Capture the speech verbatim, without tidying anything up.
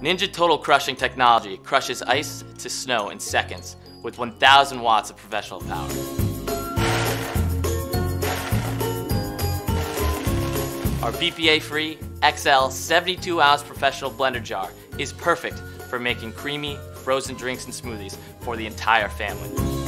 Ninja Total Crushing technology crushes ice to snow in seconds with one thousand watts of professional power. Our B P A-free X L seventy-two ounce professional blender jar is perfect for making creamy, frozen drinks and smoothies for the entire family.